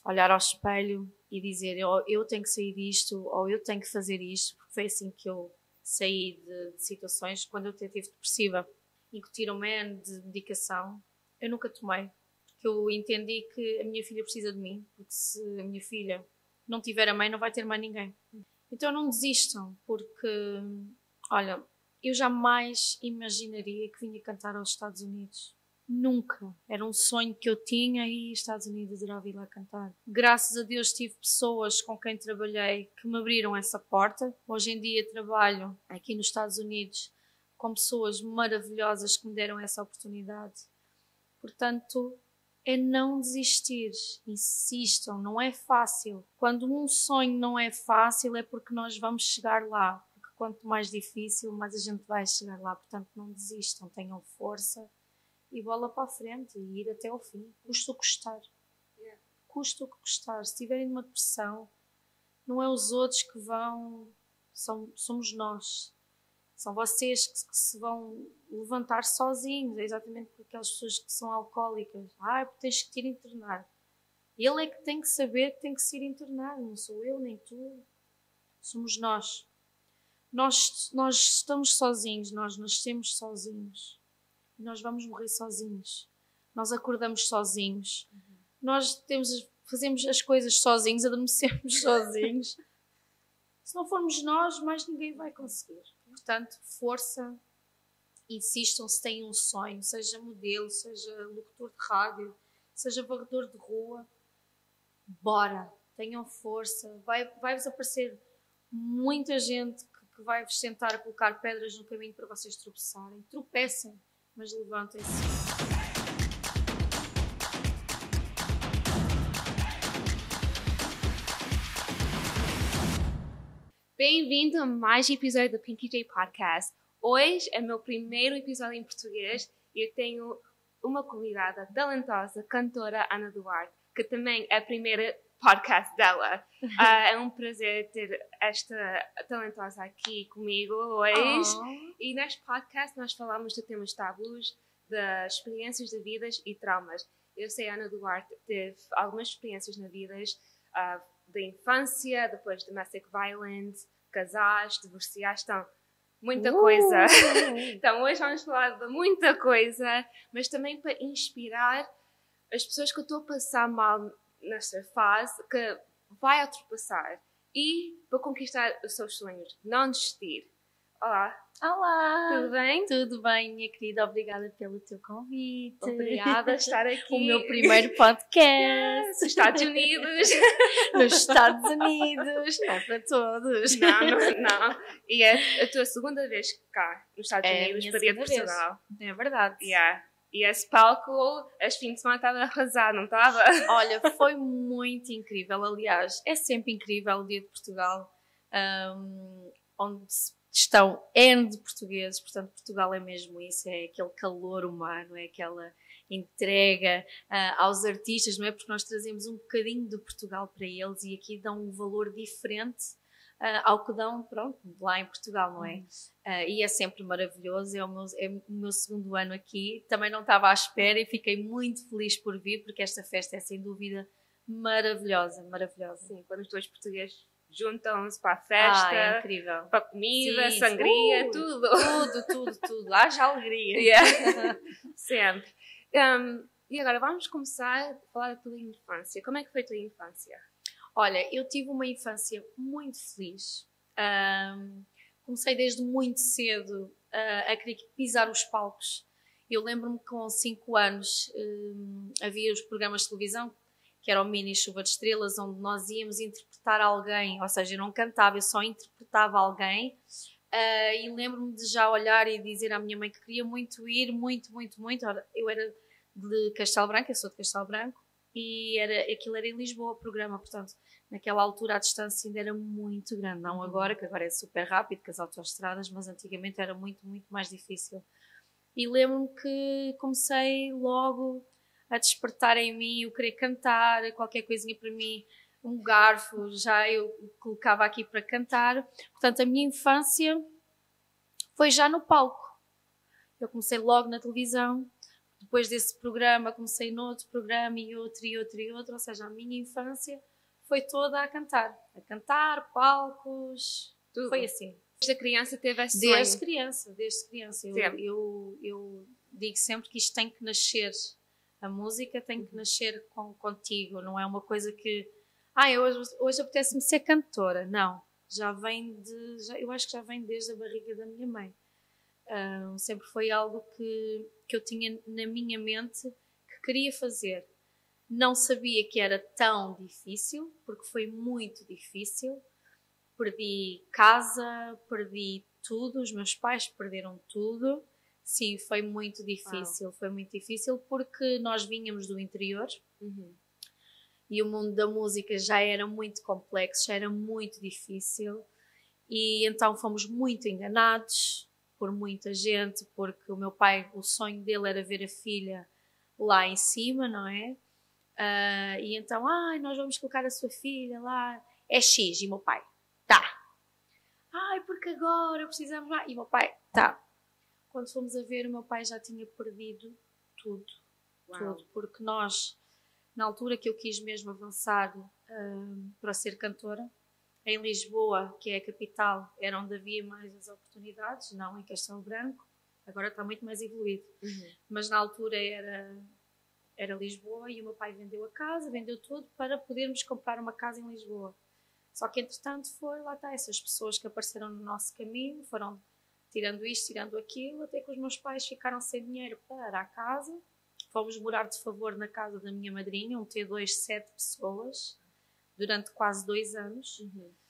olhar ao espelho e dizer eu tenho que sair disto ou eu tenho que fazer isto, porque foi assim que eu saí de situações. Quando eu estive depressiva, incutiram-me de medicação, eu nunca tomei, porque eu entendi que a minha filha precisa de mim, porque se a minha filha não tiver a mãe, não vai ter mais ninguém. Então não desistam, porque, olha, eu jamais imaginaria que vinha cantar aos Estados Unidos. Nunca. Era um sonho que eu tinha e Estados Unidos adorava ir lá cantar. Graças a Deus tive pessoas com quem trabalhei que me abriram essa porta. Hoje em dia trabalho aqui nos Estados Unidos com pessoas maravilhosas que me deram essa oportunidade. Portanto, é não desistir. Insistam, não é fácil. Quando um sonho não é fácil é porque nós vamos chegar lá. Porque quanto mais difícil, mais a gente vai chegar lá. Portanto, não desistam, tenham força. E bola para a frente e ir até ao fim. Custa o que custar. Custa o que custar. Se tiverem numa depressão, não é os outros que vão, somos nós. São vocês que se vão levantar sozinhos. É exatamente por aquelas pessoas que são alcoólicas. Porque tens que te ir internar. Ele é que tem que saber que tem que se ir internar. Não sou eu, nem tu. Somos nós. Nós estamos sozinhos. Nós nascemos sozinhos. Nós vamos morrer sozinhos. Nós acordamos sozinhos. Nós fazemos as coisas sozinhos, adormecemos sozinhos. Se não formos nós, mais ninguém vai conseguir. Portanto, força, insistam se têm um sonho, seja modelo, seja locutor de rádio, seja varredor de rua. Bora, tenham força. Vai-vos aparecer muita gente que vai-vos tentar colocar pedras no caminho para vocês tropeçarem. Tropecem. Mas levantem-se. Bem-vindo a mais um episódio do Pinky J Podcast. Hoje é meu primeiro episódio em português e eu tenho uma convidada talentosa, cantora Ana Duarte, que também é a primeira podcast dela. É um prazer ter esta talentosa aqui comigo hoje. E neste podcast nós falamos de temas tabus, das experiências de vidas e traumas. Eu sei que a Ana Duarte teve algumas experiências na vida da infância, depois domestic violence, casaste, divorciaste, então muita coisa. Então hoje vamos falar de muita coisa, mas também para inspirar as pessoas que eu estou a passar mal nesta fase, que vai ultrapassar e para conquistar os seus sonhos, não desistir. Olá! Tudo bem? Tudo bem, minha querida. Obrigada pelo teu convite. Obrigada por estar aqui. O meu primeiro podcast. Nos Estados Unidos. Nos Estados Unidos. Não é para todos. Não. E é a tua segunda vez cá nos Estados Unidos para ir a Portugal. É verdade. E esse palco, este fim de semana estava arrasado, não estava? Olha, foi muito incrível. Aliás, é sempre incrível o Dia de Portugal, onde estão N de portugueses. Portanto, Portugal é mesmo isso, é aquele calor humano, é aquela entrega aos artistas, não é? Porque nós trazemos um bocadinho de Portugal para eles e aqui dão um valor diferente ao que dão, pronto, lá em Portugal, não é? E é sempre maravilhoso. É o meu segundo ano aqui. Também não estava à espera e fiquei muito feliz por vir, porque esta festa é sem dúvida maravilhosa. Sim, quando os dois portugueses juntam-se para a festa, é incrível. Para a comida, sim, sangria, tudo. Haja alegria. Sempre. E agora vamos começar a falar da tua infância. Como é que foi a tua infância? Olha, eu tive uma infância muito feliz. Comecei desde muito cedo a querer pisar os palcos. Eu lembro-me que com 5 anos havia os programas de televisão, que era o Mini Chuva de Estrelas, onde nós íamos interpretar alguém, ou seja, eu não cantava, eu só interpretava alguém. E lembro-me de já olhar e dizer à minha mãe que queria muito ir, muito. Eu era de Castelo Branco, eu sou de Castelo Branco, e aquilo era em Lisboa o programa, portanto, naquela altura a distância ainda era muito grande, não agora, que agora é super rápido com as autoestradas, mas antigamente era muito mais difícil. E lembro-me que comecei logo a despertar em mim o querer cantar, qualquer coisinha para mim, um garfo, já eu colocava aqui para cantar. Portanto, a minha infância foi já no palco. Eu comecei logo na televisão, depois desse programa comecei noutro programa e outro e outro e outro, ou seja, a minha infância foi toda a cantar, palcos, tudo. Foi assim. Desde a criança teve esse sonho? Desde criança. Eu digo sempre que isto tem que nascer, a música tem que nascer contigo, não é uma coisa que, hoje apetece-me ser cantora, não, eu acho que já vem desde a barriga da minha mãe. Sempre foi algo que eu tinha na minha mente que queria fazer. Não sabia que era tão difícil, porque foi muito difícil. Perdi casa, perdi tudo, os meus pais perderam tudo. Sim, foi muito difícil, Foi muito difícil porque nós vínhamos do interior e o mundo da música já era muito complexo, já era muito difícil e então fomos muito enganados por muita gente, porque o meu pai, o sonho dele era ver a filha lá em cima, não é? E então, nós vamos colocar a sua filha lá, é X, e o meu pai, tá. Porque agora precisamos lá, e o meu pai, tá. Quando fomos a ver, o meu pai já tinha perdido tudo, tudo, porque nós, na altura que eu quis mesmo avançar para ser cantora, em Lisboa, que é a capital, era onde havia mais as oportunidades, não em Castelo Branco, agora está muito mais evoluído, mas na altura era Lisboa e o meu pai vendeu a casa, vendeu tudo para podermos comprar uma casa em Lisboa. Só que entretanto lá está, essas pessoas que apareceram no nosso caminho, foram tirando isto, tirando aquilo, até que os meus pais ficaram sem dinheiro para a casa. Fomos morar de favor na casa da minha madrinha, um T2 7 pessoas, durante quase 2 anos.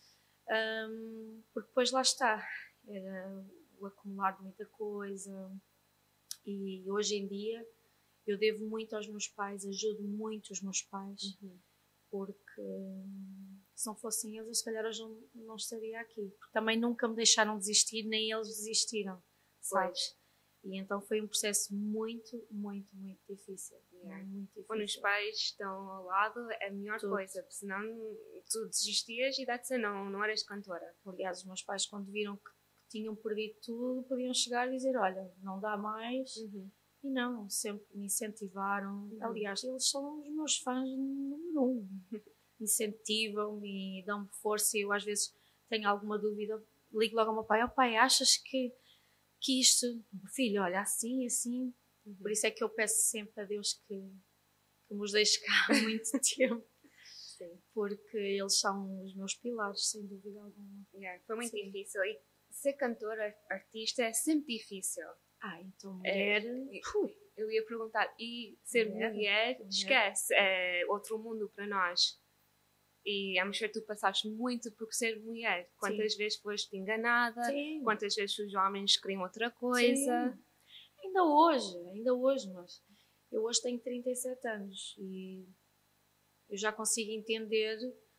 Porque depois lá está, era o acumular de muita coisa e hoje em dia eu devo muito aos meus pais, ajudo muito os meus pais, porque se não fossem eles, se calhar hoje não estaria aqui. Porque também nunca me deixaram desistir, nem eles desistiram, sabes? E então foi um processo muito, muito, muito difícil. Muito difícil. Quando os pais estão ao lado é a melhor coisa, porque senão tu desistias e não eras cantora. Aliás, os meus pais, quando viram que tinham perdido tudo, podiam chegar e dizer, olha, não dá mais. E não, sempre me incentivaram. Aliás, eles são os meus fãs número 1. Incentivam-me e dão-me força. E eu às vezes tenho alguma dúvida, ligo logo ao meu pai, pai, achas que isto, filho, olha, assim, assim. Por isso é que eu peço sempre a Deus que nos deixe cá muito tempo. Sim. Porque eles são os meus pilares, sem dúvida alguma. Foi muito difícil. E ser cantora, artista, é sempre difícil. Então mulher... eu ia perguntar, e ser mulher, esquece, é outro mundo para nós. E a mexer tu passaste muito por ser mulher. Quantas vezes foste enganada? Sim. Quantas vezes os homens queriam outra coisa? Sim. Ainda hoje, mas eu hoje tenho 37 anos e eu já consigo entender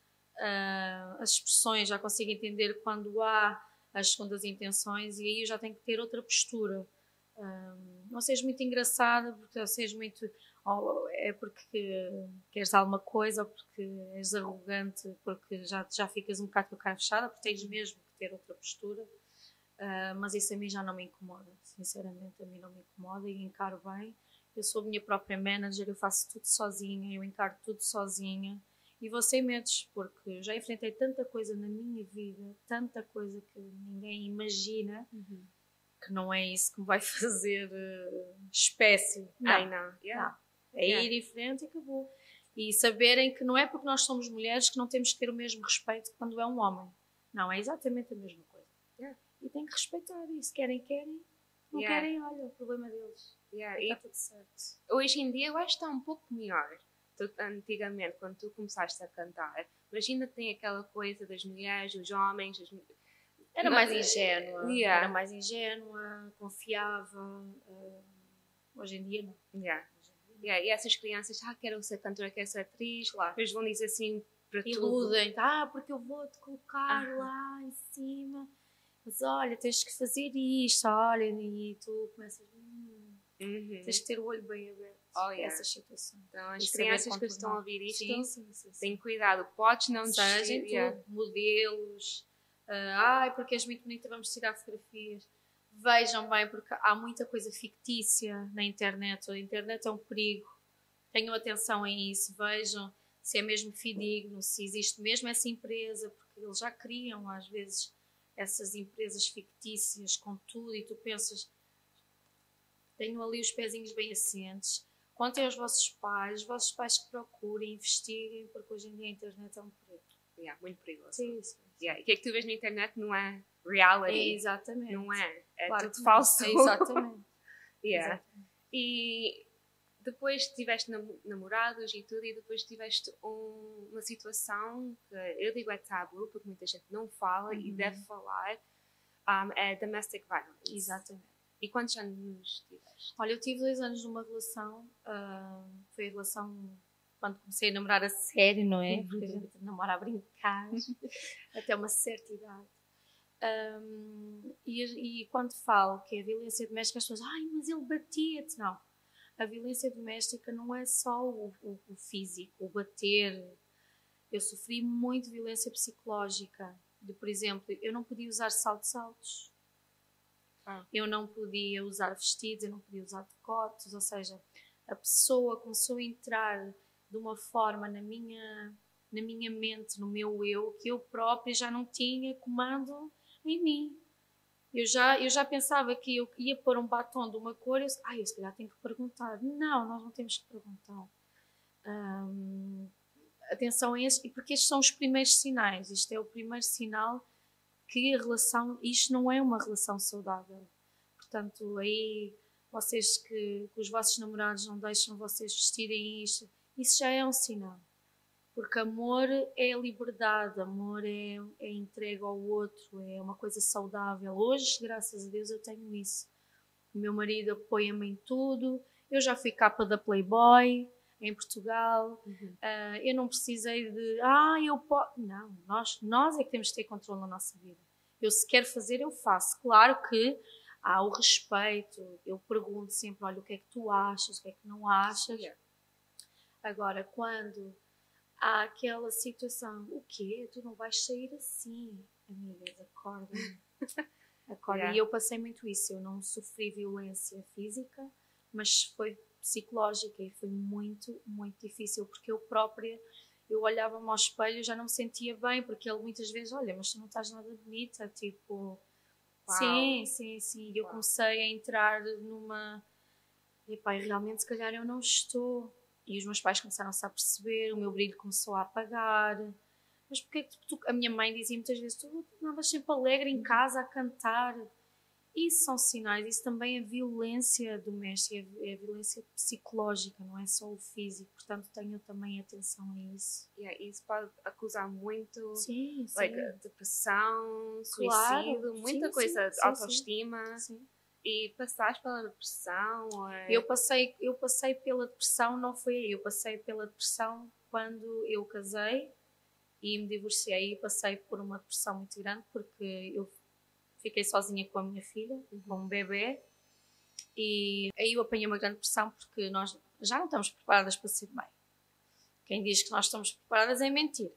as expressões, já consigo entender quando há as segundas intenções e aí eu já tenho que ter outra postura. Não sejas muito engraçada, porque sejas muito... é porque queres alguma coisa ou porque és arrogante, porque já ficas um bocado com a cara fechada, porque tens mesmo que ter outra postura. Mas isso a mim já não me incomoda, sinceramente, a mim não me incomoda e encaro bem. Eu sou a minha própria manager, eu faço tudo sozinha, eu encaro tudo sozinha e vou sem medos, porque já enfrentei tanta coisa na minha vida, tanta coisa que ninguém imagina, que não é isso que me vai fazer espécie. Não. É ir em frente e acabou. E saberem que não é porque nós somos mulheres que não temos que ter o mesmo respeito que quando é um homem. Não, é exatamente a mesma coisa. E tem que respeitar. E se querem, não querem, olha, o problema deles. Está tudo certo. Hoje em dia eu acho que está um pouco melhor. Antigamente, quando tu começaste a cantar, mas ainda tem aquela coisa das mulheres, dos homens... Era mais ingênua, confiava. Hoje em dia não. E essas crianças, quero ser cantora, quero ser atriz, depois vão dizer assim para tudo. Iludem, porque eu vou-te colocar lá em cima, mas olha, tens que fazer isto, olha, e tu começas, tens que ter o olho bem aberto a essas situações. Então as crianças que estão a ouvir isto, têm cuidado, podes não desistir. Modelos, porque és muito bonita, vamos tirar fotografias. Vejam bem, porque há muita coisa fictícia na internet. A internet é um perigo. Tenham atenção a isso. Vejam se é mesmo fidedigno, se existe mesmo essa empresa, porque eles já criam, às vezes, essas empresas fictícias com tudo e tu pensas, tenham ali os pezinhos bem assentes. Contem aos vossos pais que procurem, investiguem, porque hoje em dia a internet é um perigo. Muito perigoso. Sim. E o que é que tu vês na internet não é reality. Exatamente. Não é. É claro tudo falso. Exatamente. Exatamente. E depois tiveste namorados e tudo, e depois tiveste uma situação que eu digo é tabu, porque muita gente não fala e deve falar, é domestic violence. Exatamente. E quantos anos tiveste? Olha, eu tive 2 anos numa relação, foi a relação quando comecei a namorar a sério, não é? Porque a gente namora a brincar até uma certa idade. E quando falo que é violência doméstica, as pessoas, ai, mas ele batia-te. Não. A violência doméstica não é só o físico, o bater. Eu sofri muito violência psicológica. Por exemplo, eu não podia usar saltos altos. Eu não podia usar vestidos, eu não podia usar decotes. Ou seja, a pessoa começou a entrar de uma forma na minha mente, no meu eu, que eu própria já não tinha comando em mim. Eu já pensava que eu ia pôr um batom de uma cor, eu se calhar tenho que perguntar. Não, nós não temos que perguntar. Atenção a estes, porque estes são os primeiros sinais. Isto é o primeiro sinal que a relação, isto não é uma relação saudável. Portanto, aí vocês que os vossos namorados não deixam vocês vestirem isto, isso já é um sinal. Porque amor é liberdade, amor é entrega ao outro, é uma coisa saudável. Hoje, graças a Deus, eu tenho isso. O meu marido apoia-me em tudo. Eu já fui capa da Playboy em Portugal. Eu não precisei de... eu posso... Não, nós é que temos que ter controle na nossa vida. Eu se quero fazer, eu faço. Claro que há o respeito. Eu pergunto sempre, olha, o que é que tu achas, o que é que não achas? Agora, quando há aquela situação, o quê? Tu não vais sair assim? Amigas, acorda-me. Acorda. E eu passei muito isso. Eu não sofri violência física, mas foi psicológica e foi muito, muito difícil, porque eu própria, eu olhava-me ao espelho e já não me sentia bem, porque ele muitas vezes, olha, mas tu não estás nada bonita, tipo... Uau. Sim. E eu comecei a entrar numa... Epá, realmente, se calhar eu não estou... E os meus pais começaram-se a perceber, o meu brilho começou a apagar. Mas porque é que a minha mãe dizia muitas vezes, tu andavas sempre alegre em casa a cantar. Isso são sinais, isso também é violência doméstica, é violência psicológica, não é só o físico. Portanto, tenham também atenção a isso. Isso pode acusar muito, sim. Depressão, suicídio, muita coisa, autoestima. Sim. E passaste pela depressão? Eu passei pela depressão, não foi aí. Eu passei pela depressão quando eu casei e me divorciei. E passei por uma depressão muito grande porque eu fiquei sozinha com a minha filha, com um bebê. E aí eu apanhei uma grande depressão porque nós já não estamos preparadas para ser mãe. Quem diz que nós estamos preparadas é mentira.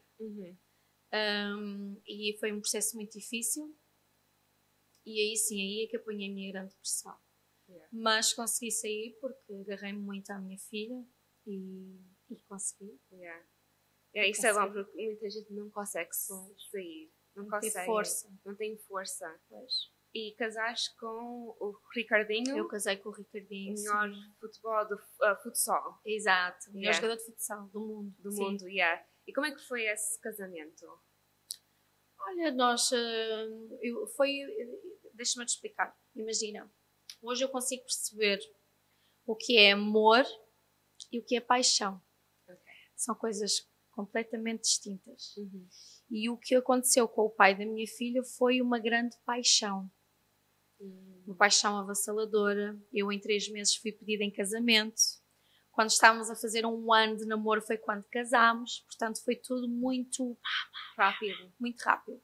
E foi um processo muito difícil. E aí sim, aí é que apanhei a minha grande depressão. Mas consegui sair porque agarrei-me muito à minha filha e consegui. Isso é bom porque muita gente não consegue sair. Não consegue. Tem força. Não tem força. Pois. E casaste com o Ricardinho? Eu casei com o Ricardinho. Melhor futebol do futsal. Exato. Melhor jogador de futsal do mundo. Do mundo. E como é que foi esse casamento? Olha, deixa-me te explicar. Imagina, hoje eu consigo perceber o que é amor e o que é paixão. São coisas completamente distintas. E o que aconteceu com o pai da minha filha foi uma grande paixão. Uma paixão avassaladora. Eu em 3 meses fui pedida em casamento. Quando estávamos a fazer 1 ano de namoro foi quando casámos. Portanto, foi tudo muito rápido. Muito rápido.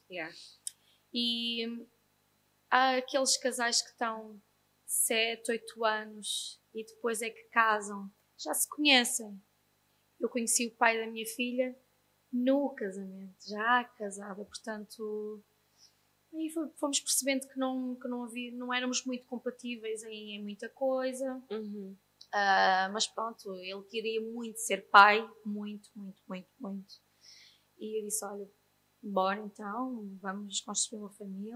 E há aqueles casais que estão 7, 8 anos e depois é que casam. Já se conhecem. Eu conheci o pai da minha filha no casamento, já casada. Portanto, Aí fomos percebendo que não éramos muito compatíveis em muita coisa. Mas pronto, ele queria muito ser pai, muito, muito, muito, muito. E eu disse, olha, bora então, vamos construir uma família.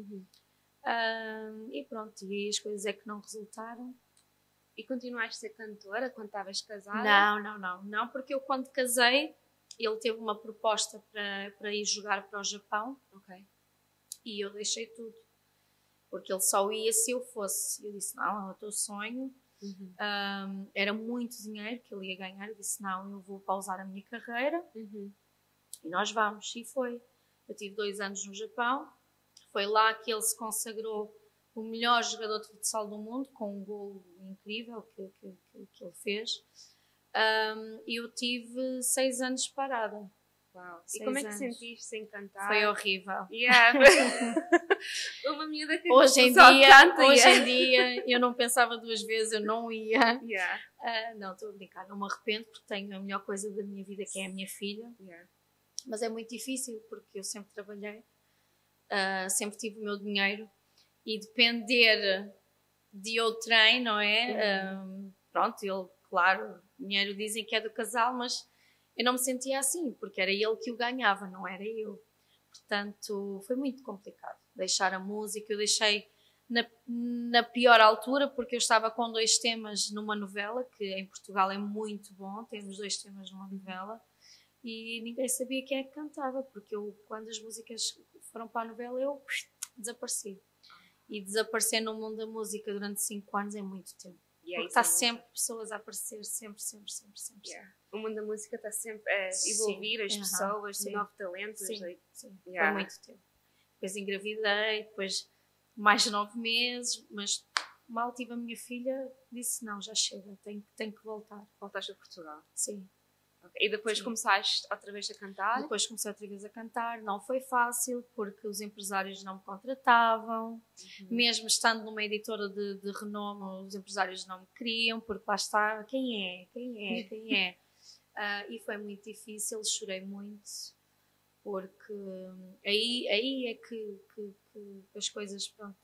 E pronto, e as coisas é que não resultaram. E continuaste a ser cantora quando estavas casada? Não, porque eu quando casei, ele teve uma proposta para ir jogar para o Japão. E eu deixei tudo. Porque ele só ia se eu fosse. Eu disse, não, é o teu sonho. Era muito dinheiro que ele ia ganhar. Eu disse, não, eu vou pausar a minha carreira. E nós vamos. E foi. Eu tive 2 anos no Japão. Foi lá que ele se consagrou o melhor jogador de futsal do mundo, com um golo incrível que ele fez. E eu tive 6 anos parada. Uau. E como é que sentiste sem cantar? Foi horrível. Uma miúda que hoje em dia eu não pensava 2 vezes, eu não ia. Não, estou a brincar, não me arrependo porque tenho a melhor coisa da minha vida, que é a minha filha. Mas é muito difícil porque eu sempre trabalhei, sempre tive o meu dinheiro e depender de outrem, não é? Pronto, ele, claro, o dinheiro dizem que é do casal, mas eu não me sentia assim, porque era ele que o ganhava, não era eu. Portanto, foi muito complicado deixar a música. Eu deixei na pior altura, porque eu estava com 2 temas numa novela, que em Portugal é muito bom, temos 2 temas numa novela, e ninguém sabia quem é que cantava, porque quando as músicas foram para a novela, eu desapareci. E desaparecer no mundo da música durante 5 anos é muito tempo. Porque está sempre pessoas a aparecer, sempre. O mundo da música está sempre a evoluir, as pessoas, novos talentos. Por muito tempo. Depois engravidei, depois mais 9 meses, mas mal tive a minha filha, disse não, já chega, tenho que voltar. Voltaste a Portugal? Sim. E depois começaste outra vez a cantar? Depois comecei outra vez a cantar. Não foi fácil, porque os empresários não me contratavam. Mesmo estando numa editora de renome, os empresários não me queriam, porque lá está, quem é? E foi muito difícil, chorei muito, porque aí é que as coisas, pronto,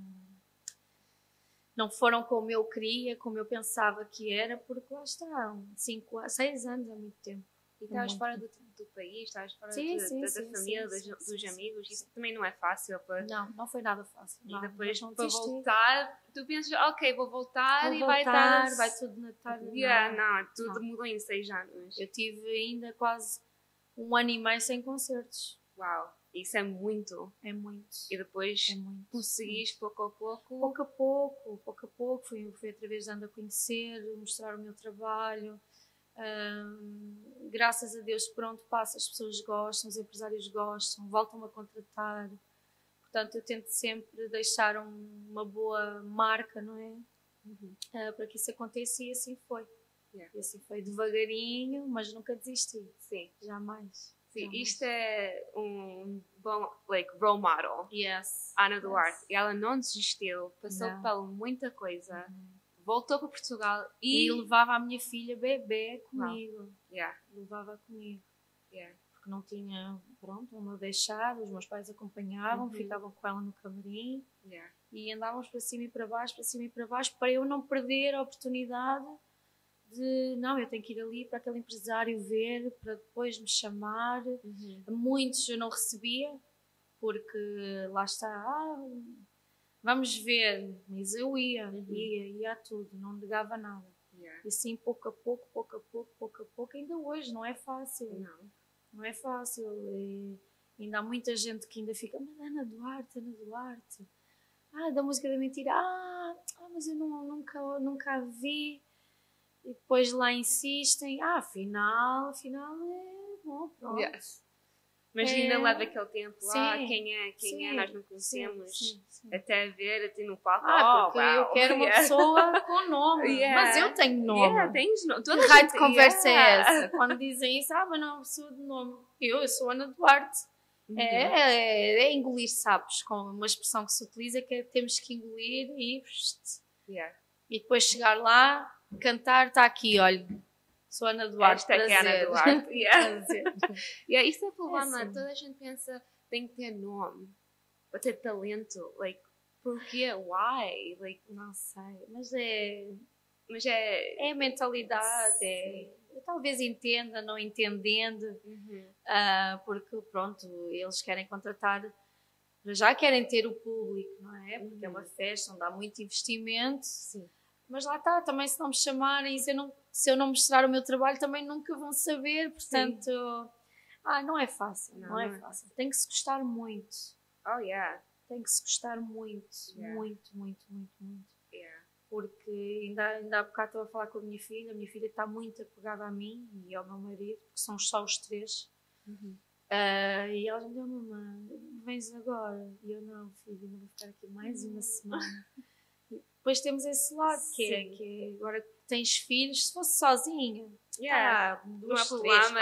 não foram como eu queria, como eu pensava que era, porque lá está, 6 anos é muito tempo. E estavas fora do país, estavas fora da família, dos amigos, isso também não é fácil. Não foi nada fácil. E depois, para voltar, tu pensas, ok, vou voltar e vai estar... Vai tudo estar... Tudo mudou em 6 anos. Eu tive ainda quase 1 ano e meio sem concertos. Uau! Isso é muito. É muito. E depois conseguiste pouco a pouco? Pouco a pouco. Fui através dando a conhecer, mostrar o meu trabalho. Graças a Deus, pronto, passa, as pessoas gostam, os empresários gostam, voltam a contratar. Portanto, eu tento sempre deixar uma boa marca, não é? Para que isso aconteça, e assim foi. E assim foi devagarinho, mas nunca desisti. Sim. Jamais. Sim, isto é um bom, role model. Yes. Ana Duarte. E ela não desistiu, passou por muita coisa, voltou para Portugal e levava a minha filha bebê comigo. Levava comigo. Porque não tinha, pronto, onde a deixar, os meus pais acompanhavam, ficavam com ela no camarim e andávamos para cima e para baixo, para eu não perder a oportunidade de, não, eu tenho que ir ali para aquele empresário ver, para depois me chamar. Muitos eu não recebia, porque lá está, vamos ver, mas eu ia a tudo, não negava nada. E assim, pouco a pouco, ainda hoje não é fácil. Não é fácil. E ainda há muita gente que ainda fica, mas Ana Duarte. Da música da mentira, mas eu nunca a vi. E depois lá insistem, afinal é bom, pronto. Mas ainda leva aquele tempo, quem é, nós não conhecemos, até ver, até no palco. Porque eu quero uma pessoa com nome, mas eu tenho nome. Tens nome. Que raio de conversa é essa? Quando dizem isso, mas não é uma pessoa de nome. Eu sou Ana Duarte. É engolir sapos, com uma expressão que se utiliza, que é temos que engolir e depois chegar lá, cantar, está aqui, olha, sou Ana Duarte. Esta é Ana Duarte. Isso é o problema, toda a gente pensa tem que ter nome. para ter talento, like, porquê? Why? Like, Não sei, mas é a mentalidade, talvez entenda, não entendendo, porque pronto, eles querem contratar, já querem ter o público, não é? Porque é uma festa onde há muito investimento. Sim. Mas lá está, também se não me chamarem, se eu não mostrar o meu trabalho, também nunca vão saber, portanto, não é fácil, não é fácil. Tem que se gostar muito. Oh, yeah. Tem que se gostar muito, muito, muito, muito, muito. Yeah. Porque ainda há bocado estava a falar com a minha filha está muito apegada a mim e ao meu marido, porque somos só os três. E ela me deu: mamãe, vens agora? E eu: não, filha, não vou ficar aqui mais uma semana. E depois temos esse lado, que é agora que tens filhos, se fosse sozinha, não há problema,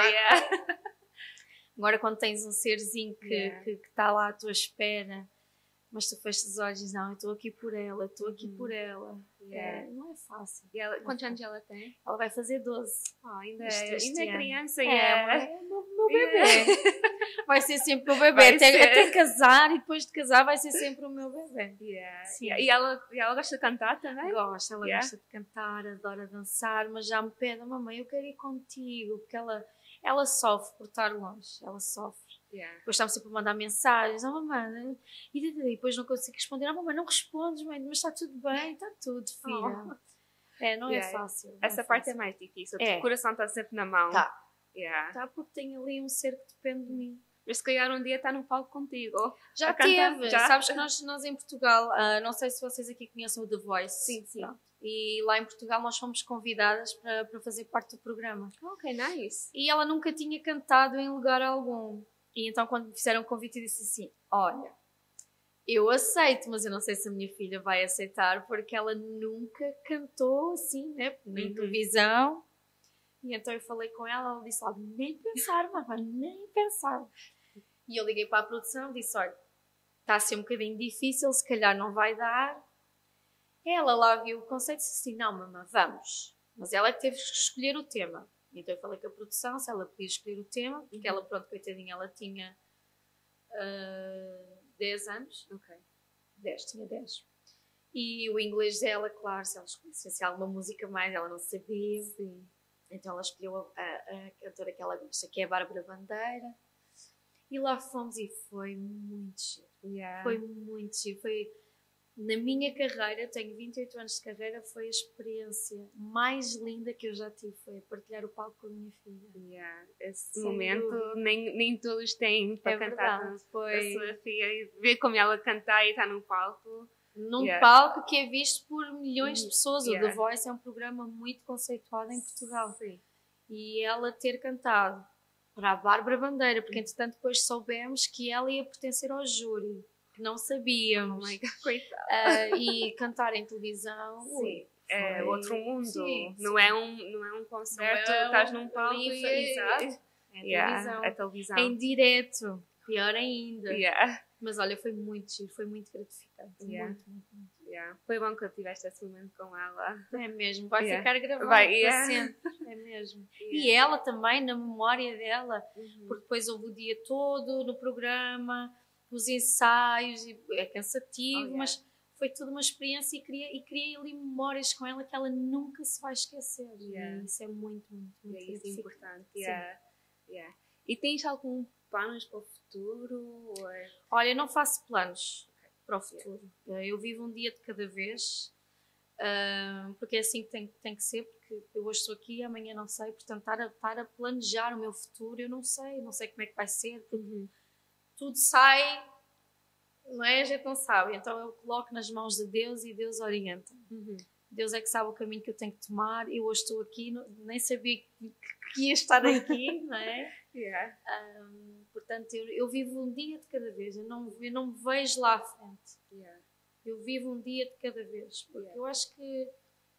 Agora quando tens um serzinho que está lá à tua espera, mas tu fechas os olhos e dizes: não, eu estou aqui por ela, estou aqui por ela. Não é fácil. E ela, quantos anos ela tem? Ela vai fazer 12. Ainda é criança. É o meu bebê. Vai ser sempre o meu bebê. Até casar, e depois de casar vai ser sempre o meu bebê. E ela gosta de cantar também? Ela gosta de cantar, adora dançar, mas já me pede: mamãe, eu quero ir contigo, porque ela sofre por estar longe, ela sofre. Depois estamos sempre a mandar mensagens: mamãe, e depois não consigo responder: mamãe, não respondes, mãe, mas está tudo bem, está tudo, filha. Não é fácil. Essa parte é mais difícil, o coração está sempre na mão. Tá, porque tem ali um ser que depende de mim. Mas se calhar um dia está no palco contigo. Já teve. Sabes que nós em Portugal, não sei se vocês aqui conhecem o The Voice. Sim. Pronto. E lá em Portugal nós fomos convidadas para fazer parte do programa. Ok, nice. E ela nunca tinha cantado em lugar algum. E então quando me fizeram o convite, eu disse assim: olha, eu aceito, mas eu não sei se a minha filha vai aceitar, porque ela nunca cantou assim, né? Nem televisão. E então eu falei com ela disse: olha, nem pensar, mamãe, nem pensar. E eu liguei para a produção e disse: olha, está a ser um bocadinho difícil, se calhar não vai dar. Ela lá viu o conceito e disse assim: não, mamãe, vamos. Mas ela teve que escolher o tema. Então eu falei com a produção se ela podia escolher o tema, porque ela, pronto, coitadinha, ela tinha 10 anos. Ok. Tinha 10. E o inglês dela, claro, se ela escolhesse alguma música mais, ela não sabia. Então ela escolheu a cantora que ela gosta, que é a Bárbara Bandeira. E lá fomos e foi muito giro. Foi muito giro. Na minha carreira, tenho 28 anos de carreira, foi a experiência mais linda que eu já tive. Foi partilhar o palco com a minha filha. Esse momento nem todos têm para cantar com a sua filha. E ver como ela cantar e estar no palco. Num palco que é visto por milhões de pessoas. O The Voice é um programa muito conceituado em Portugal. Sim. E ela ter cantado para a Bárbara Bandeira, porque entretanto depois soubemos que ela ia pertencer ao júri, que não sabíamos. Oh my God, coitada. E cantar em televisão. É outro mundo. Não é um concerto, estás num palco exato. É televisão. Em direto. Pior ainda. Mas olha, foi muito giro, foi muito gratificante. Muito. Foi bom que eu tiveste esse momento com ela. É mesmo, vai ficar gravado para sempre. É mesmo. E ela também, na memória dela, porque depois houve o dia todo no programa, os ensaios, é cansativo, mas foi tudo uma experiência e criei ali memórias com ela que ela nunca se vai esquecer. E isso é muito importante. E tens algum planos para o futuro? Olha, eu não faço planos para o futuro. Eu vivo um dia de cada vez, porque é assim que tem que ser, porque eu hoje estou aqui e amanhã não sei, portanto estar a planejar o meu futuro, eu não sei como é que vai ser, porque tudo sai, não é? A gente não sabe, então eu coloco nas mãos de Deus e Deus orienta. Deus é que sabe o caminho que eu tenho que tomar. Eu hoje estou aqui, nem sabia que ia estar aqui, não é? Portanto, eu vivo um dia de cada vez. Eu não me vejo lá à frente. Eu vivo um dia de cada vez. Porque eu acho que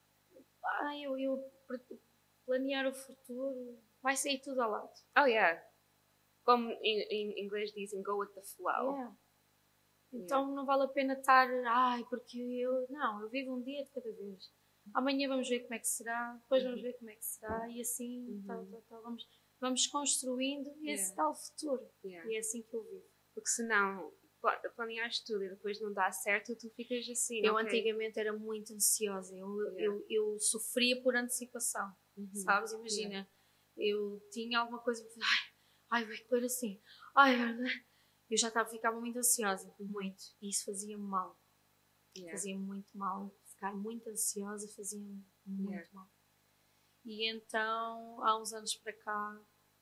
eu planear o futuro vai sair tudo ao lado. Como em inglês dizem, go with the flow. Então não vale a pena estar, porque eu vivo um dia de cada vez. Amanhã vamos ver como é que será, depois vamos ver como é que será, e assim vamos construindo esse tal futuro. E é assim que eu vivo. Porque senão planeares tudo e depois não dá certo, tu ficas assim. Eu ok. antigamente era muito ansiosa, eu sofria por antecipação, sabes? Imagina, eu tinha alguma coisa para fazer, ai, vai correr assim, eu já ficava muito ansiosa, muito, e isso fazia-me mal, fazia-me muito mal, ficar muito ansiosa fazia-me muito mal. E então, há uns anos para cá,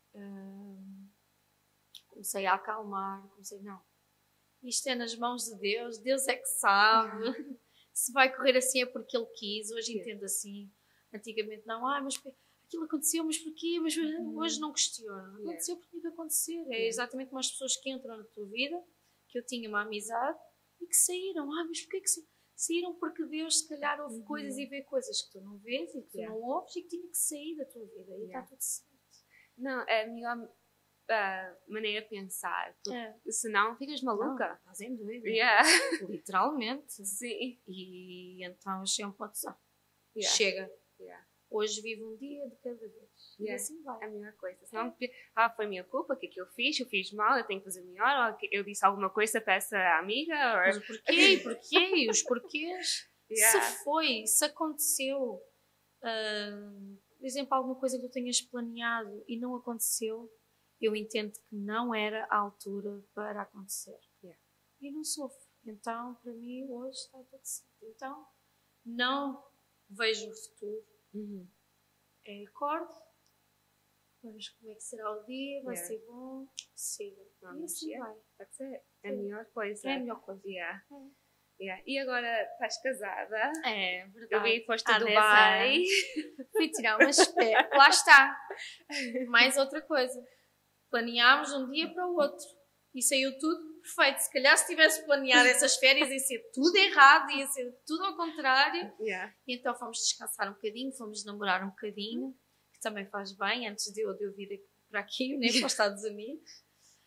comecei a acalmar, não, isto é nas mãos de Deus, Deus é que sabe, se vai correr assim é porque Ele quis, hoje entendo assim, antigamente não, mas aquilo aconteceu, mas porquê? Mas hoje não questiono, aconteceu porque tinha que acontecer, é exatamente como as pessoas que entram na tua vida, que eu tinha uma amizade e que saíram, mas porquê que saíram? Porque Deus se calhar ouve coisas e vê coisas que tu não vês e que tu não ouves e que tinha que sair da tua vida, e está tudo certo. Não, é a melhor maneira de pensar, porque senão ficas maluca. Não, estás em dúvida. Literalmente. Sim. E então achei um ponto de chega. Hoje vivo um dia de cada vez. E assim vai. É a melhor coisa. Senão, foi minha culpa, o que é que eu fiz mal, eu tenho que fazer melhor, ou eu disse alguma coisa para essa amiga. Mas porquê? Os porquês. Se aconteceu, por exemplo, alguma coisa que tu tenhas planeado e não aconteceu, eu entendo que não era a altura para acontecer. E não sofro. Então, para mim, hoje está tudo certo. Então, não vejo o futuro. Acordo, vamos como é que será o dia, vai ser bom, siga. E assim vai. That's it. É a melhor coisa. É a melhor coisa. E agora estás casada. É verdade. Eu vi que foste a Dubai. Fui tirar umas férias. Lá está. Mais outra coisa. Planeámos de um dia para o outro. E saiu tudo perfeito. Se calhar se tivesse planeado essas férias ia ser tudo errado, ia ser tudo ao contrário. E então fomos descansar um bocadinho, fomos namorar um bocadinho, que também faz bem, antes de eu vir para aqui, nem para os Estados Unidos.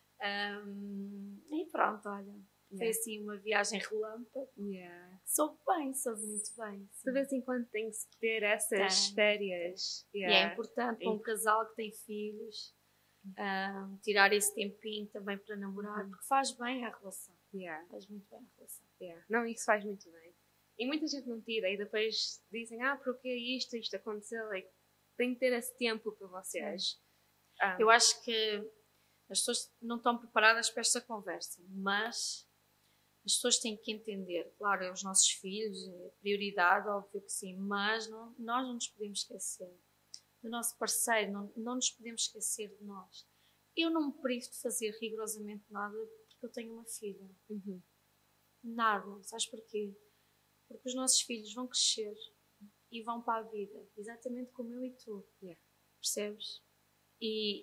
E pronto, olha. Foi assim uma viagem relâmpago. Soube muito bem. Sim. De vez em quando tem que ter essas férias. E é importante para um casal que tem filhos. Tirar esse tempinho também para namorar, porque faz bem à relação. Faz muito bem à relação. Não, isso faz muito bem. E muita gente não tira e depois dizem, porque isto aconteceu. Tem que ter esse tempo para vocês. Eu acho que as pessoas não estão preparadas para esta conversa, mas as pessoas têm que entender, claro, é os nossos filhos, é prioridade, óbvio que sim, mas nós não nos podemos esquecer do nosso parceiro, não nos podemos esquecer de nós. Eu não me privo de fazer rigorosamente nada porque eu tenho uma filha. Nada. Sabes porquê? Porque os nossos filhos vão crescer e vão para a vida, exatamente como eu e tu. Percebes? E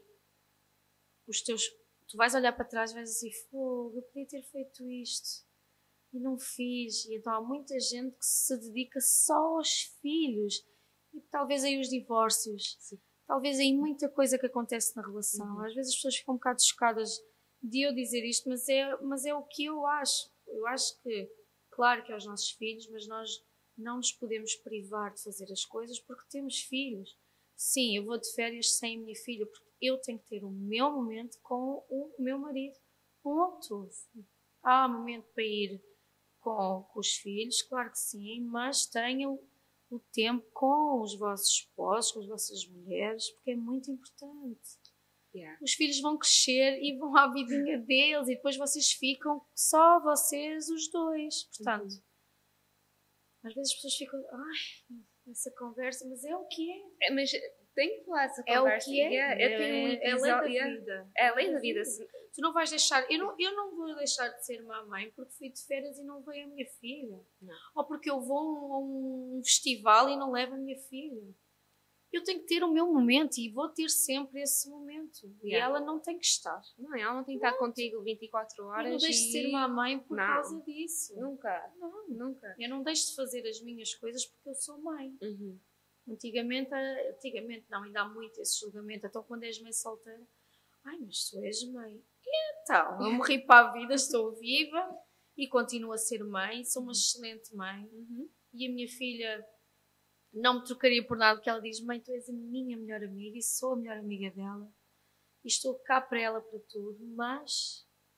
tu vais olhar para trás e vais dizer, eu podia ter feito isto e não fiz. E então há muita gente que se dedica só aos filhos. E talvez aí os divórcios, talvez aí muita coisa que acontece na relação. Às vezes as pessoas ficam um bocado chocadas de eu dizer isto, mas é o que eu acho. Eu acho que, claro que é os nossos filhos, mas nós não nos podemos privar de fazer as coisas porque temos filhos. Sim, eu vou de férias sem a minha filha, porque eu tenho que ter o meu momento com o meu marido, ponto. Há momento para ir com os filhos, claro que sim, mas tenham o tempo com os vossos esposos, com as vossas mulheres, porque é muito importante. Os filhos vão crescer e vão à vidinha deles e depois vocês ficam só vocês os dois. Portanto, às vezes as pessoas ficam, essa conversa, mas é o que é. Mas tem que falar essa conversa. É o que é. É a lei da vida. É a lei da vida. Tu não vais deixar, eu não vou deixar de ser uma mãe porque fui de férias e não veio a minha filha. Ou porque eu vou a um festival e não levo a minha filha. Eu tenho que ter o meu momento e vou ter sempre esse momento. E ela não tem que estar. Não, ela não tem que estar contigo 24 horas. Eu não deixo de ser uma mãe por causa disso. Nunca. Nunca. Eu não deixo de fazer as minhas coisas porque eu sou mãe. Antigamente não, ainda há muito esse julgamento. Então quando és mãe solteira, mas tu és mãe. Então, eu morri para a vida, estou viva e continuo a ser mãe, sou uma excelente mãe. E a minha filha não me trocaria por nada, porque ela diz, mãe, tu és a minha melhor amiga e sou a melhor amiga dela. E estou cá para ela para tudo, mas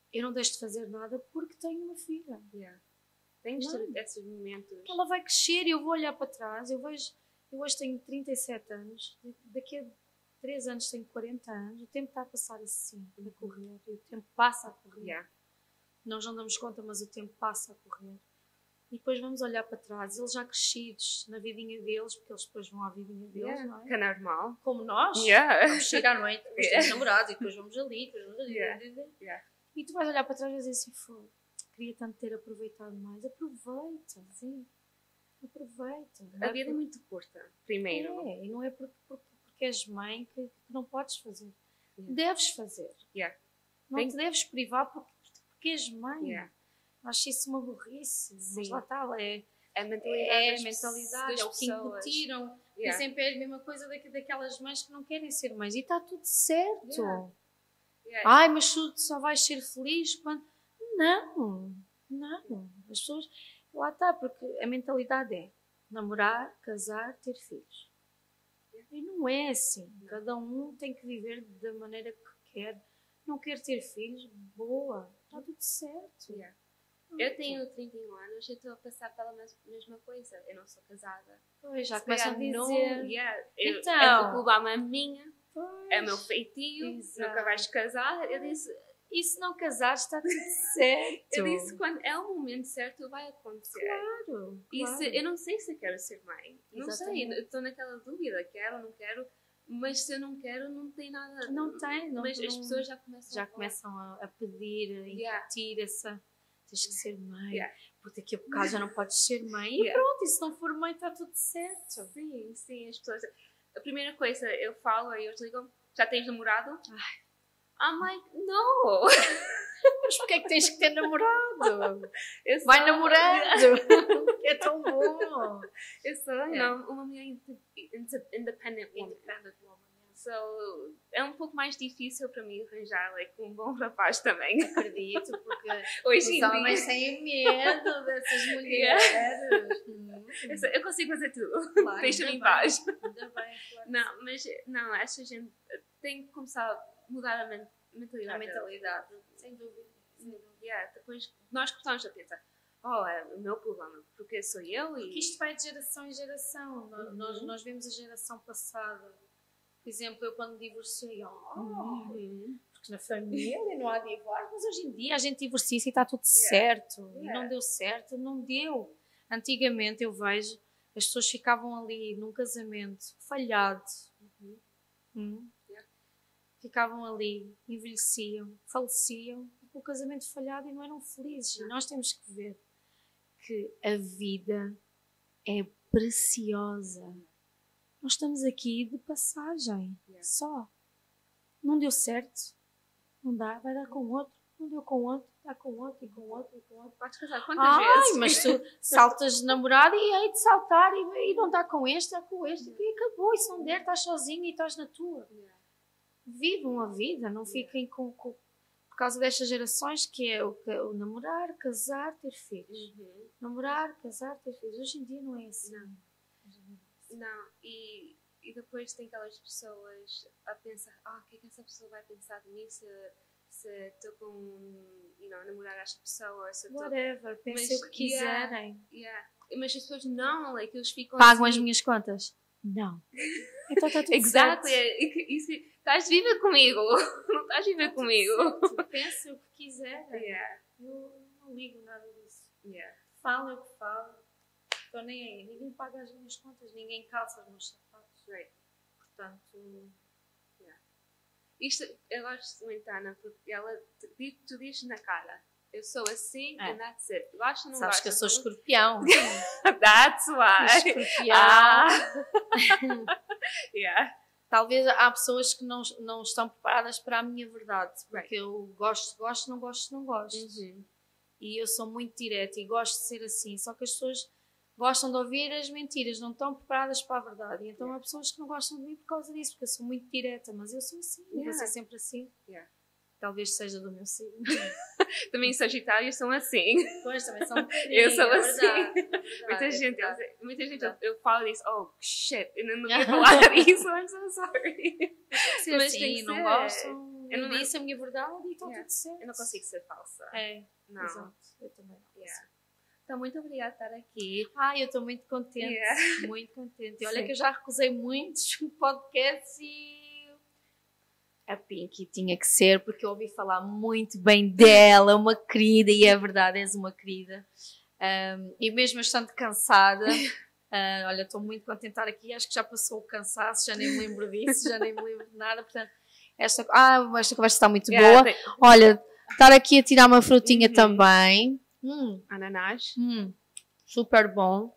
eu não deixo de fazer nada porque tenho uma filha. Tens esses momentos. Ela vai crescer e eu vou olhar para trás, eu hoje tenho 37 anos, daqui a 3 anos tenho 40 anos, o tempo está a passar assim, a correr, e o tempo passa a correr. Nós não damos conta, mas o tempo passa a correr. E depois vamos olhar para trás, eles já crescidos na vidinha deles, porque eles depois vão à vidinha deles, não é? Que é normal. Como nós, vamos chegar à noite, depois temos namorados, e depois vamos ali, depois vamos ali. E tu vais olhar para trás e dizer assim, queria tanto ter aproveitado mais. Aproveita, sim. Aproveita. A vida é muito curta, primeiro. E não é porque és mãe que não podes fazer. Deves fazer. Não te deves privar porque és mãe. Acho isso uma burrice. Mas lá está, é a mentalidade, é o que incutiram. E sempre é a mesma coisa daquelas mães que não querem ser mães. E está tudo certo. Ai, mas tu só vais ser feliz quando... Não. As pessoas... Lá está, porque a mentalidade é namorar, casar, ter filhos. E não é assim. Cada um tem que viver da maneira que quer. Não quer ter filhos? Boa. Está tudo certo. Eu tenho 31 anos e estou a passar pela mesma coisa. Eu não sou casada. Pois, já começam a dizer. Então, a culpa é minha. É meu feitio. Nunca vais casar. Eu disse... E se não casar, está tudo certo. Eu disse, quando é o momento certo, vai acontecer. Claro. Eu não sei se eu quero ser mãe. Não sei, estou naquela dúvida. Quero ou não quero. Mas se eu não quero, não tem nada. Não tem. Mas as pessoas já começam a pedir, a incutir essa... Tens que ser mãe. Porque daqui a bocado já não podes ser mãe. E pronto, e se não for mãe, está tudo certo. Sim. As pessoas... A primeira coisa, eu falo, aí eles ligam, já tens namorado? I'm like, no. Mas porquê é que tens que ter namorado? Vai namorando. É tão bom. Eu sou uma mulher independent woman. So, é um pouco mais difícil para mim arranjar um bom rapaz também. Acredito, porque hoje os homens têm medo dessas mulheres. Eu consigo fazer tudo. Claro, deixa-me em paz. Ainda bem, claro. Não, mas essa gente tem que começar a mudar a mentalidade. Sem dúvida. Depois nós começamos a pensar, é o meu problema, porque sou eu e... Porque isto vai de geração em geração. Nós vemos a geração passada. Por exemplo, eu quando divorciei, porque na família não há divórcio, mas hoje em dia a gente divorcia-se e está tudo certo. E não deu certo, não deu. Antigamente eu vejo, as pessoas ficavam ali num casamento falhado. Ficavam ali, envelheciam, faleciam, com o casamento falhado e não eram felizes. E nós temos que ver que a vida é preciosa. Nós estamos aqui de passagem, só. Não deu certo, não dá, vai dar com outro. Não deu com outro, dá com outro e com outro e com outro. Podes casar quantas vezes? Mas tu saltas de namorado e hei de saltar e não dá com este, dá com este. E acabou, e se não der, estás sozinho e estás na tua. Vivam a vida, não fiquem por causa destas gerações que é o namorar, casar, ter filhos. Namorar, casar, ter filhos. Hoje em dia não é assim. Não, e depois tem aquelas pessoas a pensar, o que é que essa pessoa vai pensar de mim se estou a namorar esta pessoa. Whatever, pensem o que quiserem. Mas as pessoas não, eles ficam pagam assim, as minhas contas? Não. Então está tudo exactly. certo. Estás viva comigo, não estás viva comigo. Pensem o que quiserem. Eu não ligo nada disso. Falem o que falam. Estou nem aí. Ninguém paga as minhas contas, ninguém calça os meus sapatos. Portanto, isto eu gosto de muito, Ana, porque tu dizes na cara, eu sou assim and that's it. Gosto ou não sabes gosto? que eu sou escorpião. That's why. Escorpião. Talvez há pessoas que não estão preparadas para a minha verdade. Porque eu gosto, não gosto. E eu sou muito direta e gosto de ser assim. Só que as pessoas gostam de ouvir as mentiras, não estão preparadas para a verdade. E então há pessoas que não gostam de mim por causa disso, porque eu sou muito direta, mas eu sou assim, eu vou ser sempre assim. Talvez seja do meu signo. Também Sagitários são assim. Pois, também são um bocadinho. Eu sou assim. Muita gente, eu falo disso, shit, eu não ia falar isso, I'm so sorry. Mas assim, não gostam, eu disse a minha verdade e está tudo certo. Eu não consigo ser falsa. Não. Exato. Eu também não consigo. Então, muito obrigada por estar aqui. Eu estou muito contente. Muito contente. E olha que eu já recusei muitos podcasts e a Pinky tinha que ser, porque eu ouvi falar muito bem dela, uma querida, e é verdade, és uma querida. E mesmo estando cansada, olha, estou muito contente de estar aqui, acho que já passou o cansaço, já nem me lembro disso, já nem me lembro de nada, portanto, esta conversa está muito boa. Olha, estar aqui a tirar uma frutinha também. Ananás. Super bom.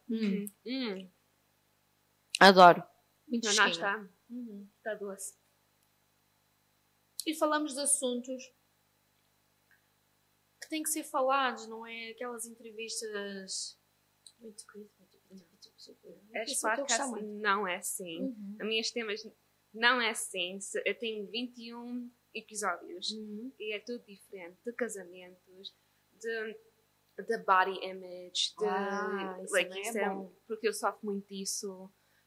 Adoro. Muito Ananás está doce. E falamos de assuntos que têm que ser falados, não é aquelas entrevistas muito Este podcast não é assim. Os meus temas não é assim. Eu tenho 21 episódios e é tudo diferente. De casamentos, de body image, isso é bom. Porque eu sofro muito disso.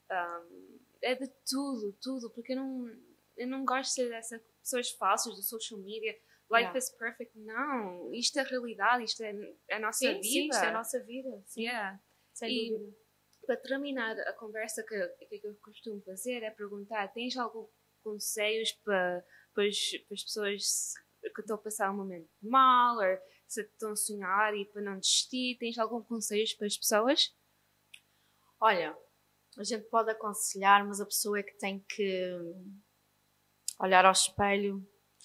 É de tudo. Porque eu não gosto de ser dessas pessoas falsas do social media. Life is perfect. Não. Isto é a realidade. Isto é a nossa vida. Sim, isto é a nossa vida. Sim. Sem dúvida. Para terminar a conversa que eu costumo fazer é perguntar: tens algum conselhos para as pessoas que estão a passar um momento mal, ou se estão a sonhar e para não desistir? Tens algum conselho para as pessoas? Olha, a gente pode aconselhar, mas a pessoa é que tem que olhar ao espelho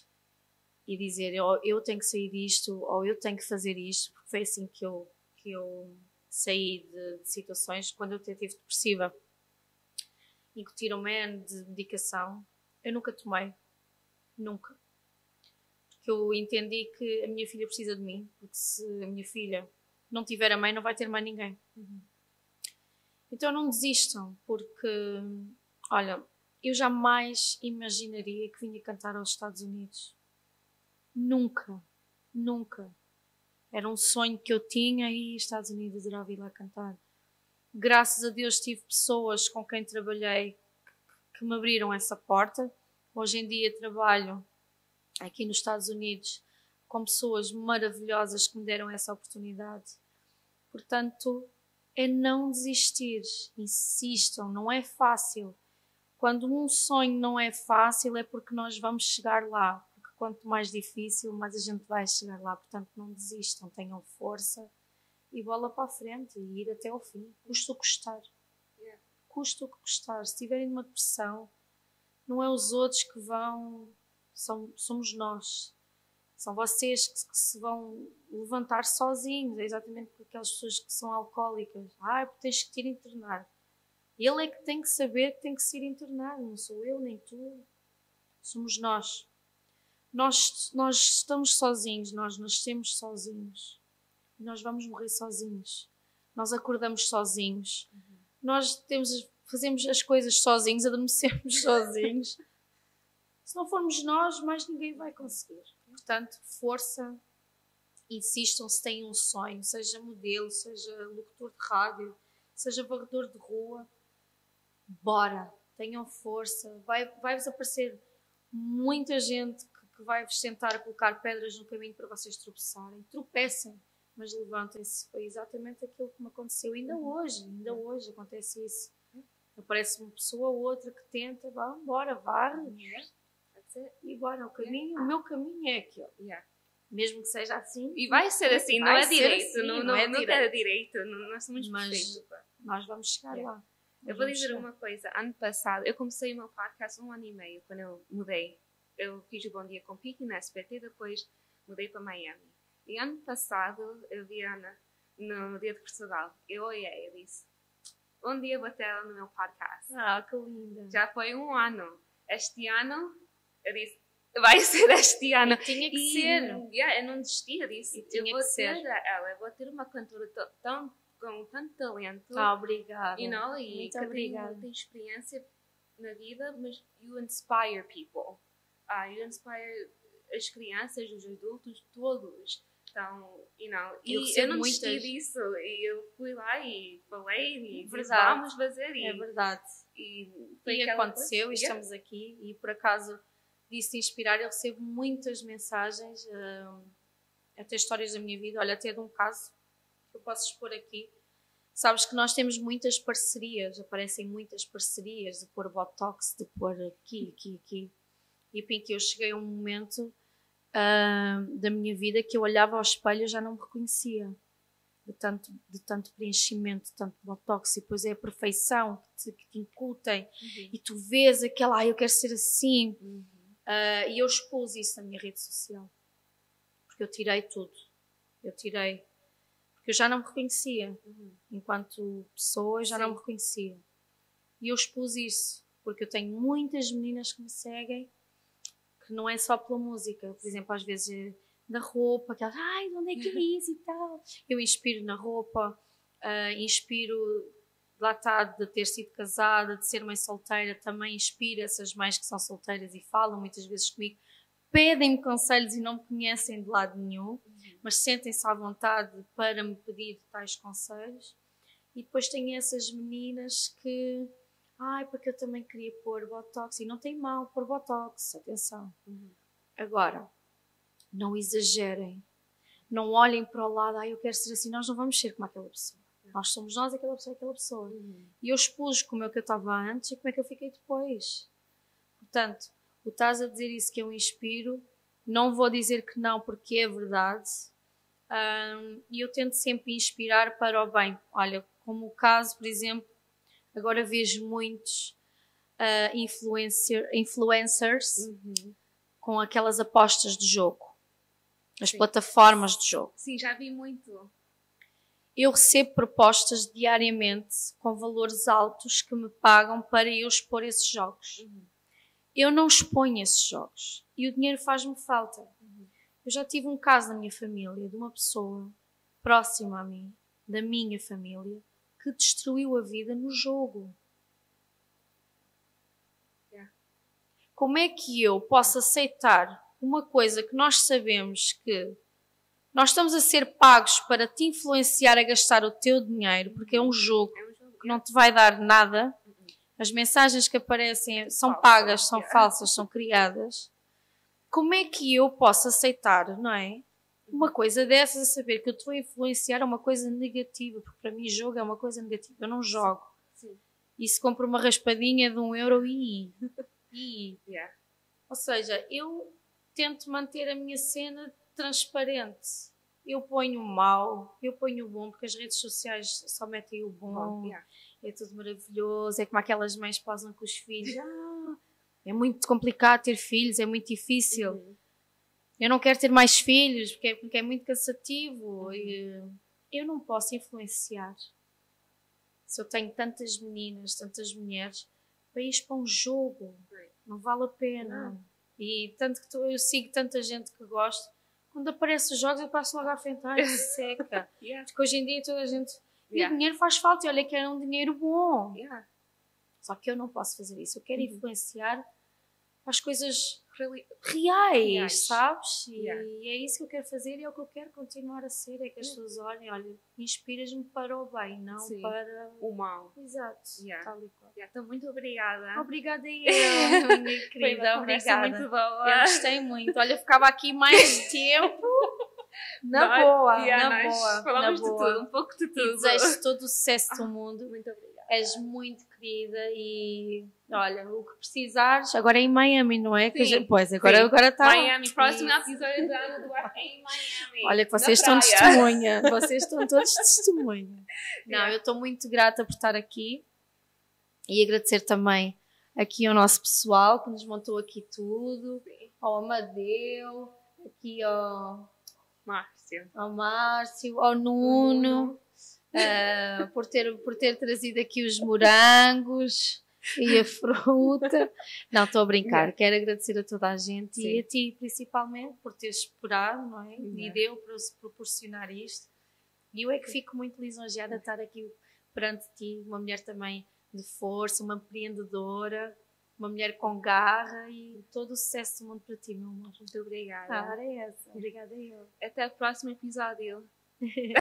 e dizer: eu tenho que sair disto, ou eu tenho que fazer isto, porque foi assim que eu saí de situações. Quando eu estive depressiva, incutir um de medicação, eu nunca tomei. Nunca. Porque eu entendi que a minha filha precisa de mim, porque se a minha filha não tiver a mãe, não vai ter mais ninguém. Então não desistam, porque, olha, eu jamais imaginaria que vinha cantar aos Estados Unidos. Nunca. Era um sonho que eu tinha e Estados Unidos adorava ir lá cantar. Graças a Deus tive pessoas com quem trabalhei que me abriram essa porta. Hoje em dia trabalho aqui nos Estados Unidos com pessoas maravilhosas que me deram essa oportunidade. Portanto, é não desistir. Insistam, não é fácil. Quando um sonho não é fácil é porque nós vamos chegar lá. Quanto mais difícil, mais a gente vai chegar lá. Portanto, não desistam, tenham força e bola para a frente e ir até ao fim. Custa o que custar. Custa o que custar. Se estiverem numa depressão, não é os outros que vão, somos nós. São vocês que se vão levantar sozinhos. É exatamente por aquelas pessoas que são alcoólicas. Porque tens que te ir internar. Ele é que tem que saber que tem que se ir internar. Não sou eu, nem tu. Somos nós. Nós estamos sozinhos, nós nascemos sozinhos, nós vamos morrer sozinhos, nós acordamos sozinhos, nós fazemos as coisas sozinhos, adormecemos sozinhos. Se não formos nós, mais ninguém vai conseguir. Portanto, força, insistam se têm um sonho, seja modelo, seja locutor de rádio, seja varredor de rua, bora, tenham força, vai-vos aparecer muita gente que vai-vos tentar colocar pedras no caminho para vocês tropeçarem. Tropecem, mas levantem-se. Foi exatamente aquilo que me aconteceu. Ainda hoje acontece isso. Aparece uma pessoa ou outra que tenta, bora, varre. E bora, o meu caminho é aquele. Mesmo que seja assim. E vai ser assim, não é direito. Não é direito. Nós somos perfeitos. Nós vamos chegar lá. Eu vou dizer uma coisa. Ano passado, eu comecei o meu podcast 1 ano e meio, quando eu mudei. Eu fiz o Bom Dia com Pinky na SBT, depois mudei para Miami. E ano passado, eu vi a Ana no Dia de Portugal. Eu olhei e disse: um dia vou ter ela no meu podcast. Que linda. Já foi 1 ano. Este ano, eu disse: vai ser este ano. E tinha que ser. Eu não desisti, eu disse: eu vou ter ela, eu vou ter uma cantora com tanto talento. Obrigada. E muito que obrigada. tem experiência na vida, mas you inspire people. You inspire as crianças, os adultos, todos. Então, e eu não desisti disso. E eu fui lá e falei e vamos fazer. É verdade. E foi que aconteceu e estamos aqui. E por acaso disse inspirar, eu recebo muitas mensagens, até histórias da minha vida, olha, até de um caso que eu posso expor aqui. Sabes que nós temos muitas parcerias, aparecem muitas parcerias de pôr botox, de pôr aqui. E Pinky, eu cheguei a um momento da minha vida que eu olhava ao espelho e já não me reconhecia. De tanto preenchimento, de tanto botox, e depois é a perfeição que te incutem, e tu vês aquela, eu quero ser assim. E eu expus isso na minha rede social, porque eu tirei tudo. Porque eu já não me reconhecia. Enquanto pessoa, eu já não me reconhecia. E eu expus isso, porque eu tenho muitas meninas que me seguem, que não é só pela música. Por exemplo, às vezes da roupa, que elas, ai, de onde é que é isso e tal. Eu inspiro na roupa, inspiro, lá está, de ter sido casada, de ser mãe solteira, também inspiro essas mães que são solteiras e falam muitas vezes comigo, pedem-me conselhos e não me conhecem de lado nenhum, mas sentem-se à vontade para me pedir tais conselhos. E depois tem essas meninas que, porque eu também queria pôr botox, e não tem mal pôr botox, atenção. Agora, não exagerem, não olhem para o lado, eu quero ser assim, nós não vamos ser como aquela pessoa. Nós somos nós, aquela pessoa é aquela pessoa. E eu expus como é que eu estava antes e como é que eu fiquei depois. Portanto, o estás a dizer isso que eu inspiro, não vou dizer que não, porque é verdade. E eu tento sempre inspirar para o bem. Olha, como o caso, por exemplo, agora vejo muitos influencers com aquelas apostas de jogo. As plataformas de jogo. Sim, já vi muito. Eu recebo propostas diariamente com valores altos que me pagam para eu expor esses jogos. Eu não exponho esses jogos e o dinheiro faz-me falta. Eu já tive um caso na minha família de uma pessoa próxima a mim, da minha família, que destruiu a vida no jogo. Como é que eu posso aceitar uma coisa que nós sabemos que nós estamos a ser pagos para te influenciar a gastar o teu dinheiro, porque é um jogo que não te vai dar nada. As mensagens que aparecem são pagas, são falsas, são criadas. Como é que eu posso aceitar, não é? Uma coisa dessas, a saber que eu estou a influenciar uma coisa negativa, porque para mim jogo é uma coisa negativa. Eu não jogo. E se compro uma raspadinha de €1 Ou seja, eu tento manter a minha cena transparente. Eu ponho o mau, eu ponho o bom, porque as redes sociais só metem o bom. É tudo maravilhoso, é como aquelas mães que posam com os filhos. É muito complicado ter filhos, é muito difícil. Eu não quero ter mais filhos, porque é muito cansativo. Eu não posso influenciar. Se eu tenho tantas meninas, tantas mulheres, para ir para um jogo, não vale a pena. E tanto que eu sigo tanta gente que gosto, quando aparecem os jogos eu passo logo à frente, seca. Porque hoje em dia toda a gente... E o dinheiro faz falta, e olha que era um dinheiro bom. Só que eu não posso fazer isso. Eu quero influenciar as coisas reais, sabes? E é isso que eu quero fazer e é o que eu quero continuar a ser. É que as pessoas olhem, olha, inspiras-me para o bem, não para o mal. Exato. Tal e qual. Então, muito obrigada. Obrigada eu, minha querida. Obrigada. Muito boa. Eu gostei muito. Olha, eu ficava aqui mais tempo. Na boa. Falamos de tudo, um pouco de tudo. E desejo todo o sucesso do mundo. Muito obrigada. És muito querida e olha, o que precisares, agora é em Miami, não é? Pois, agora está. Miami, próximo episódio da Ana Duarte é em Miami. Olha que vocês estão testemunha, vocês estão todos testemunha. Não, eu estou muito grata por estar aqui e agradecer também aqui ao nosso pessoal que nos montou aqui tudo, ao Amadeu, aqui ao Márcio, ao Nuno. Por ter trazido aqui os morangos e a fruta. Não, estou a brincar. Quero agradecer a toda a gente e a ti principalmente por teres esperado, não é? E deu para proporcionar isto. E eu é que fico muito lisonjeada de estar aqui perante ti, uma mulher também de força, uma empreendedora, uma mulher com garra e todo o sucesso do mundo para ti, meu amor. Muito obrigada. Era essa. Obrigada eu. Até o próximo episódio.